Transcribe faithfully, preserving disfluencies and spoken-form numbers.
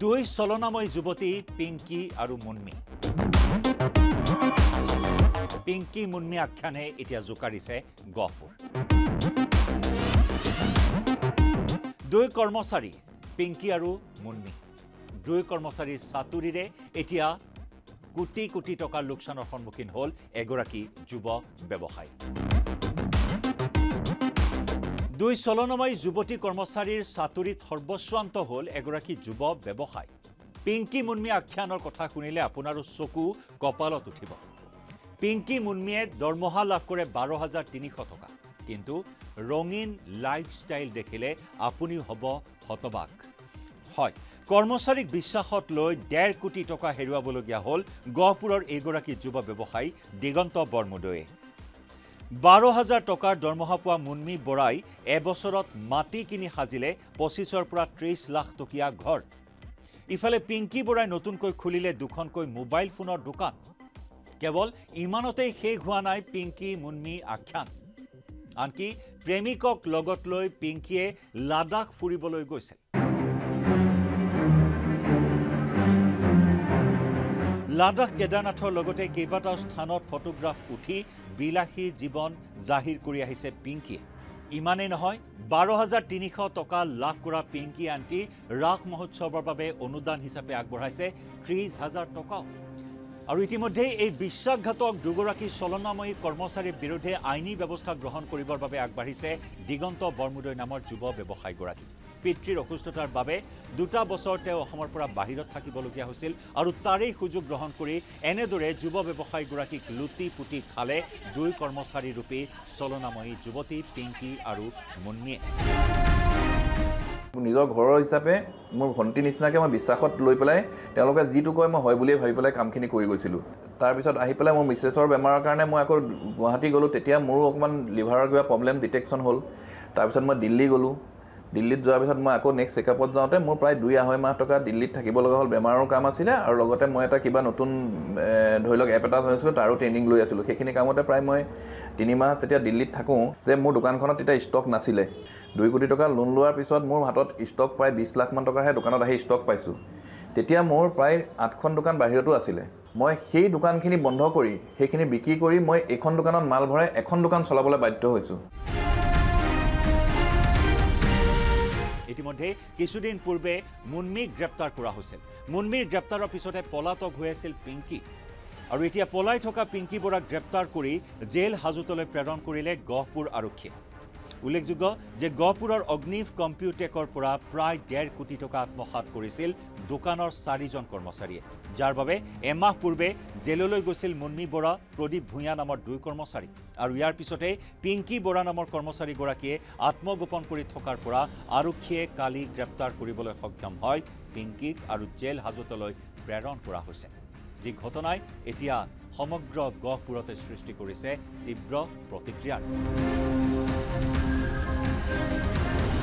দুই চলনাময় যুৱতী পিংকি আৰু মুন্মি পিংকি মুন্মি আখ্যানে এতিয়া জোকাৰিছে গহপুৰ দুই কৰ্মচাৰী পিংকি আৰু মুন্মি দুই কৰ্মচাৰীৰ চাতুৰিৰে এতিয়া কোটি কোটি টকাৰ লোকচানৰ সন্মুখীন হ'ল এগৰাকী যুৱ ব্যৱসায়ী দুই চলনাময় যুৱতী কৰ্মচাৰীৰ চাতুৰিত সৰ্বস্বান্ত হ'ল এগৰাকী যুৱ ব্যৱসায়ী পিংকি মুন্মি আখ্যানৰ কথা শুনিলে আপোনাৰো চকু কপালত উঠিব পিংকি মুন্মিয়ে দৰমহা লাভ কৰে বাৰ হাজাৰ তিনিশ টকা কিন্তু ৰঙীন লাইফষ্টাইল দেখিলে আপুনি হ'ব হতবাক হয় কৰ্মচাৰীক বিশ্বাসত লৈ ডেৰ কোটি টকা হেৰুৱাবলগীয়া হ'ল গহপুৰৰ এগৰাকী যুৱ ব্যৱসায়ী দিগন্ত বৰমুদয়ে বাৰ হাজাৰ টকাৰ দৰমহা পোৱা মুন্মি বৰাই এবছৰত মাটি কিনি সাজিলে পঁচিছৰ পৰা ত্ৰিশ লাখ টকীয়া ঘৰ ইফালে পিংকি বৰাই নতুনকৈ খুলিলে দুখনকৈ মোবাইল ফোনৰ দোকান কেৱল ইমানতেই শেষ হোৱা নাই পিংকি মুন্মি আখ্যান আনকি প্ৰেমিকক লগত লৈ পিংকিয়ে লাডাখ ফুৰিবলৈ গৈছে লাডাখ কেদাৰনাথৰ লগতে কেইবাটাও স্থানত ফটোগ্ৰাফ উঠি বিলাসী জীৱন জাহিৰ কৰি আহিছে পিংকিয়ে ইমানেই নহয় বাৰ হাজাৰ তিনিশ টকা লাভ কৰা পিংকি আনকি ৰাস মহোৎসৱৰ বাবে অনুদান হিচাপে আগবঢ়াইছে ত্ৰিশ হাজাৰ টকা আৰু ইতিমধ্যে এই বিশ্বাসঘাতক দুগৰাকী চলনাময়ী কৰ্মচাৰীৰ বিৰুদ্ধে আইনী ব্যৱস্থা গ্ৰহণ কৰিবৰ বাবে আগবাঢ়িছে দিগন্ত বৰমুদৈ নামৰ যুৱ ব্যৱসায়ীগৰাকী পিতৃৰ অসুস্থতাৰ বাবে দুটা বছৰ তেওঁ অসমৰ পৰা বাহিৰত থাকিবলগীয়া হৈছিল আৰু তাৰেই সুযোগ গ্ৰহণ কৰি এনেদৰে যুৱ ব্যৱসায়ীগৰাকীক লুটি পুটি খালে দুই কৰ্মচাৰী ৰূপী চলনাময়ী যুৱতী পিংকি আৰু মুন্মিয়ে নিজৰ ঘৰৰ হিচাপে মোৰ ভণ্টি নিচিনাকৈ মই বিশ্বাসত লৈ পেলাই তেওঁলোকে যিটো কয় মই হয় বুলিয়ে ভাবি পেলাই কামখিনি কৰি গৈছিলোঁ তাৰপিছত আহি পেলাই মোৰ মিছেছৰ বেমাৰৰ কাৰণে মই আকৌ গুৱাহাটী গ'লোঁ তেতিয়া মোৰো অকণমান লিভাৰৰ কিবা প্ৰব্লেম ডিটেকশ্যন হ'ল তাৰপিছত মই দিল্লী গ'লোঁ দিল্লীত যোৱাৰ পিছত মই আকৌ নেক্সট চেকআপত যাওঁতে মোৰ প্ৰায় দুই আঢ়ৈ মাহ টকা দিল্লীত থাকিব লগা হ'ল বেমাৰৰ কাম আছিলে আৰু লগতে মই এটা কিবা নতুন ধৰি লওক এপ এটা জনাইছিলোঁ তাৰো ট্ৰেইনিং লৈ আছিলোঁ সেইখিনি কামতে প্ৰায় মই তিনিমাহ যেতিয়া দিল্লীত থাকোঁ যে মোৰ দোকানখনত তেতিয়া ষ্টক নাছিলে দুই কোটি টকা লোন লোৱাৰ পিছত মোৰ হাতত ষ্টক প্ৰায় বিছ লাখমান টকাৰহে দোকানত আহি ষ্টক পাইছোঁ তেতিয়া মোৰ প্ৰায় আঠখন দোকান বাহিৰতো আছিলে মই সেই দোকানখিনি বন্ধ কৰি সেইখিনি বিক্ৰী কৰি মই এখন দোকানত মাল ভৰাই এখন দোকান চলাবলৈ বাধ্য হৈছোঁ ইতিমধ্যে কিছুদিন পূৰ্বে মুন্মিক গ্ৰেপ্তাৰ কৰা হৈছিল মুন্মিৰ গ্ৰেপ্তাৰৰ পিছতে পলাতক হৈ আছিল পিংকি আৰু এতিয়া পলাই থকা পিংকি বৰাক গ্ৰেপ্তাৰ কৰি জেল হাজতলৈ প্ৰেৰণ কৰিলে গহপুৰ আৰক্ষীয়ে উল্লেখযোগ্য যে গহপুৰৰ অগ্নিভ কম্পিউটেকৰ পৰা প্ৰায় ডেৰ কোটি টকা আত্মসাৎ কৰিছিল দোকানৰ চাৰিজন কৰ্মচাৰীয়ে যাৰ বাবে এমাহ পূৰ্বে জেললৈ গৈছিল মুন্মি বৰা প্ৰদীপ ভূঞা নামৰ দুই কৰ্মচাৰী আৰু ইয়াৰ পিছতে পিংকি বৰা নামৰ কৰ্মচাৰীগৰাকীয়ে আত্মগোপন কৰি থকাৰ পৰা আৰক্ষীয়ে কালি গ্ৰেপ্তাৰ কৰিবলৈ সক্ষম হয় পিংকিক আৰু জেল হাজতলৈ প্ৰেৰণ কৰা হৈছে যি ঘটনাই এতিয়া সমগ্ৰ গহপুৰতে সৃষ্টি কৰিছে তীব্ৰ প্ৰতিক্ৰিয়াৰ